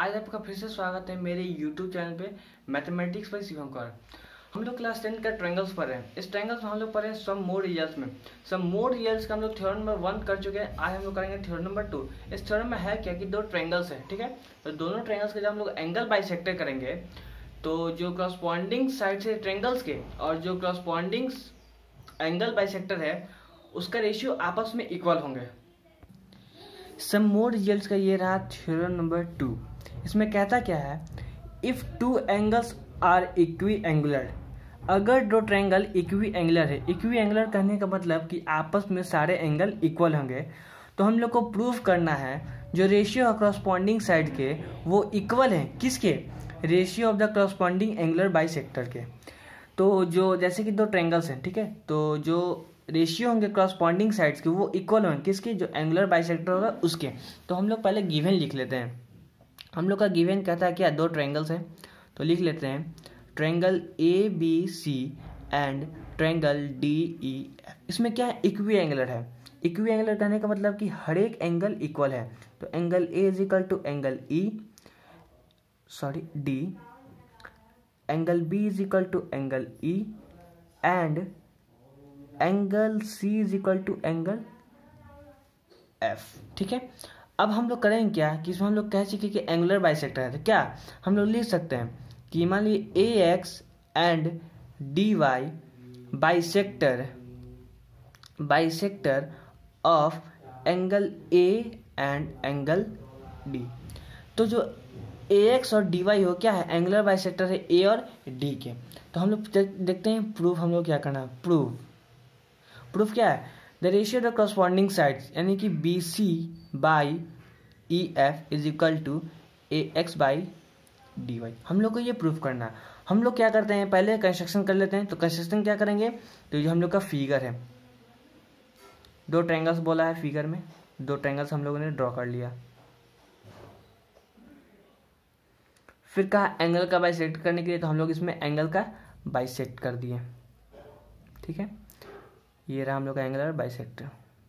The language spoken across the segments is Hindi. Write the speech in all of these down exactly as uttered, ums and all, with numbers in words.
आज आपका फिर से स्वागत है मेरे यूट्यूब चैनल पे मैथमेटिक्स बाय शिवम कौर। हम लोग क्लास टेंथ का ट्रायंगल्स पढ़ रहे हैं। इस ट्रायंगल्स में हम लोग पढ़े हैं सम मोर रिजल्ट्स में सम मोर रिजल्ट्स का हम लोग थ्योरम नंबर वन कर चुके हैं। आज हम लोग करेंगे थ्योरम नंबर टू। इस थ्योरम में है क्या कि दो ट्रायंगल्स है, ठीक है। तो दोनों ट्रायंगल्स के जब हम लोग एंगल बाइसेक्टर करेंगे तो जो करस्पॉन्डिंग साइड से ट्रायंगल्स के और जो करस्पॉन्डिंग एंगल बाइसेक्टर है उसका रेशियो आपस में इक्वल होंगे। सम मोर रिजल्ट्स का ये रहा थ्योरम नंबर टू। इसमें कहता क्या है, if two angles are equiangular, अगर दो ट्रायंगल इक्वी एंगुलर है। इक्वी एंगुलर कहने का मतलब कि आपस में सारे एंगल इक्वल होंगे। तो हम लोग को प्रूफ करना है जो रेशियो ऑफ करस्पॉन्डिंग साइड के वो इक्वल है किसके, ratio of the corresponding angular bisector के। तो जो जैसे कि दो ट्रायंगल्स हैं, ठीक है, तो जो रेशियो होंगे करस्पॉन्डिंग साइड्स के वो इक्वल होंगे किसके, जो एंगुलर बाइसेक्टर होगा उसके। तो हम लोग पहले गिवन लिख लेते हैं। हम लोग का गिवन कहता है क्या, दो ट्रायंगल्स हैं तो लिख लेते हैं triangle A B C and triangle D E F. इसमें क्या है, इक्वी एंगुलर है। इक्वी एंगुलर कहने का मतलब कि हर एक एंगल इक्वल है। तो angle A is equal to angle E sorry D, angle B is equal to angle E and angle C is equal to angle F, ठीक है। अब हम लोग करेंगे क्या कि इसमें हम लोग कह चुके कि एंगुलर बाइसेक्टर है। तो क्या हम लोग लिख सकते हैं कि मान लीजिए A X and D Y bisector bisector of angle A and angle D. तो जो ए एक्स और डी वाई हो क्या है, एंगुलर बाइसेक्टर है ए और डी के। तो हम लोग देखते हैं प्रूफ हम लोग क्या करना है। प्रूफ प्रूफ क्या है, the ratio of the corresponding sides यानी कि B C by E F is equal to A X by D Y. हम लोग को ये प्रूफ करना है। हम लोग क्या करते हैं, पहले कंस्ट्रक्शन कर लेते हैं। तो कंस्ट्रक्शन क्या करेंगे, तो जो हम लोग का फिगर है, दो ट्रायंगल्स बोला है फिगर में, दो ट्रायंगल्स हम लोगों ने ड्रॉ कर लिया। फिर कहा एंगल का बाइसेक्ट करने के लिए, तो हम लोग इसमें एंगल का बाइसेक्ट कर दिए, ठीक है। ये रहा हम लोग का एंगुलर बाइसेक्टर।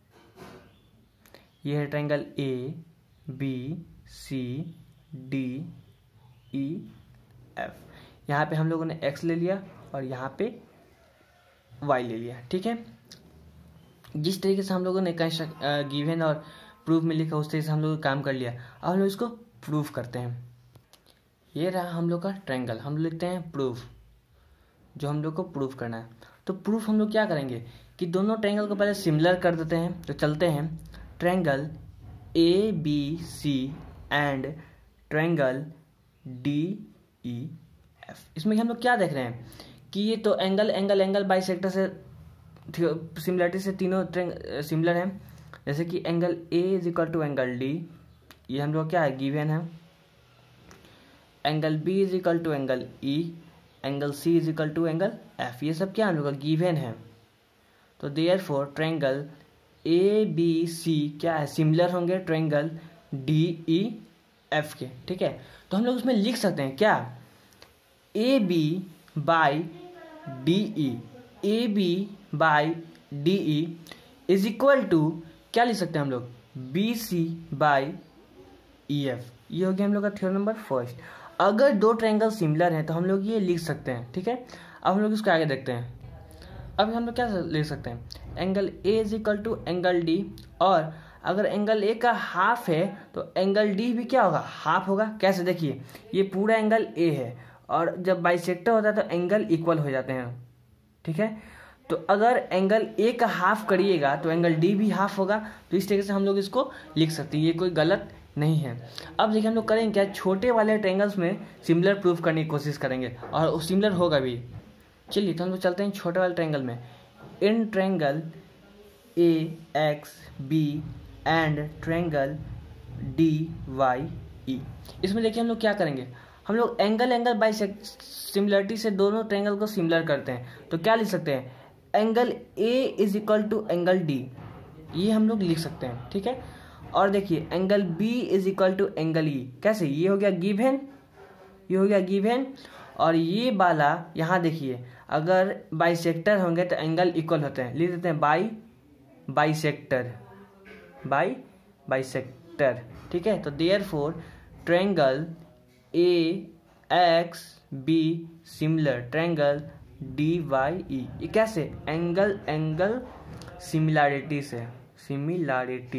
ये है triangle A B C D E F. यहाँ पे हम लोगों ने एक्स ले लिया और यहाँ पे वाई ले लिया, ठीक है। जिस तरीके से हम लोगों ने गिवन और प्रूफ में लिखा उस तरीके से हम लोग काम कर लिया। अब हम लोग इसको प्रूफ करते हैं। ये रहा हम लोग का ट्रायंगल। हम लोग लिखते हैं प्रूफ, जो हम लोग को प्रूफ करना है। तो प्रूफ हम लोग क्या करेंगे कि दोनों ट्रायंगल को पहले सिमिलर कर देते हैं। तो चलते हैं triangle A B C and triangle D E F. इसमें हम लोग क्या देख रहे हैं कि ये तो एंगल एंगल एंगल बाइसेक्टर से सिमिलरिटी से तीनों सिमिलर हैं। जैसे कि angle A is equal to angle D, ये हम लोग क्या है गिवन है। Angle B is equal to angle E, angle C is equal to angle F, ये सब क्या हम लोग का गिवन है। तो therefore triangle A B C क्या है, सिमिलर होंगे ट्रायंगल डी ई एफ के, ठीक है। तो हम लोग उसमें लिख सकते हैं क्या, A B by D E, A B by D E is equal to क्या लिख सकते हैं हम लोग, B C by E F. ये हो गया हम लोग का थ्योरम नंबर फर्स्ट। अगर दो ट्रायंगल सिमिलर हैं तो हम लोग ये लिख सकते हैं, ठीक है। अब हम लोग इसको आगे देखते हैं। अब हम लोग क्या लिख सकते हैं, angle A is equal to angle D, और अगर एंगल ए का हाफ है तो एंगल डी भी क्या होगा, हाफ होगा। कैसे, देखिए ये पूरा एंगल ए है और जब बाइसेक्टर होता है तो एंगल इक्वल हो जाते हैं, ठीक है। तो अगर एंगल ए का हाफ करिएगा तो एंगल डी भी हाफ होगा। तो इस तरीके से हम लोग इसको लिख सकते हैं, ये कोई गलत नहीं है। अब देखिए हम लोग करेंगे क्या, छोटे वाले ट्रायंगल्स में सिमिलर प्रूफ करने की कोशिश करेंगे और सिमिलर होगा भी। चलिए तो हम लोग चलते हैं छोटे वाले ट्रायंगल में। In triangle A X B and triangle D Y E, इसमें देखिए हम लोग क्या करेंगे, हम लोग एंगल एंगल बाई सिमिलरिटी से दोनों ट्रायंगल को सिमिलर करते हैं। तो क्या लिख सकते हैं, angle A is equal to angle D, ये हम लोग लिख सकते हैं, ठीक है। और देखिए angle B is equal to angle E, कैसे, ये हो गया गिवन, ये हो गया गिवन। और ये वाला यहाँ देखिए, अगर बाइसेक्टर होंगे तो एंगल इक्वल होते हैं, लिख देते हैं बाई बाइसेक्टर बाई बाइसेक्टर, ठीक है। तो therefore triangle A X B similar triangle D Y E. ये कैसे? एंगल एंगल सिमिलैरिटी से, सिमिलैरिटी,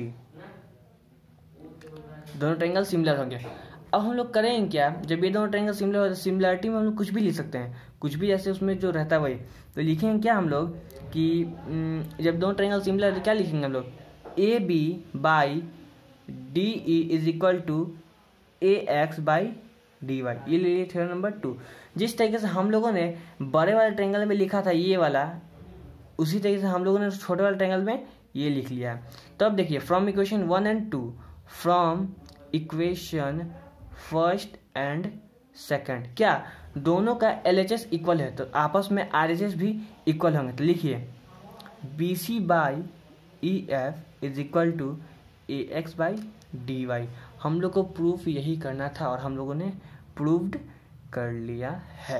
दोनों ट्रायंगल सिमिलर होंगे। अब हम लोग करेंगे क्या, जब ये दोनों ट्रायंगल सिमिलर, सिमिलैरिटी में हम लोग कुछ भी लिख सकते हैं, कुछ भी जैसे उसमें जो रहता है वही। तो लिखेंगे क्या हम लोग कि जब दोनों ट्रायंगल सिमिलर, क्या लिखेंगे हम लोग, A B by D E is equal to A X by D Y. ये ले लिए थ्योरम नंबर टू। जिस तरीके से हम लोगों ने बड़े वाले ट्रायंगल में लिखा था ये वाला, उसी तरीके से हम लोगों ने छोटे वाले ट्रायंगल में ये लिख लिया। तो अब देखिए, from equation one and two, from equation first and second, क्या दोनों का एल एच एस इक्वल है, तो आपस में आर एच एस भी इक्वल होंगे। तो लिखिए B C by E F is equal to A X by D Y. हम लोग को प्रूफ यही करना था और हम लोगों ने प्रूव्ड कर लिया है।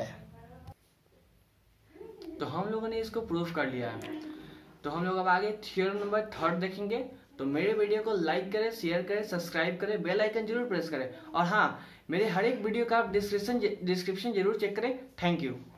तो हम लोगों ने इसको प्रूफ कर लिया है। तो हम लोग अब आगे थ्योरम नंबर थर्ड देखेंगे। तो मेरे वीडियो को लाइक करें, शेयर करें, सब्सक्राइब करें, बेल आइकन जरूर प्रेस करें, और हाँ, मेरे हर एक वीडियो का आप डिस्क्रिप्शन डिस्क्रिप्शन जरूर चेक करें। Thank you.